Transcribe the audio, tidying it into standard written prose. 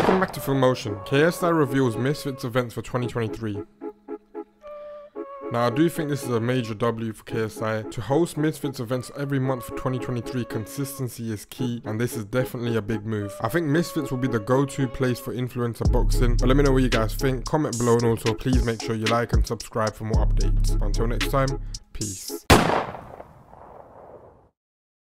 Welcome back to Full Motion. KSI reveals Misfits events for 2023. Now, I do think this is a major W for KSI. To host Misfits events every month for 2023, consistency is key, and this is definitely a big move. I think Misfits will be the go-to place for influencer boxing, but let me know what you guys think. Comment below, and also please make sure you like and subscribe for more updates. Until next time, peace.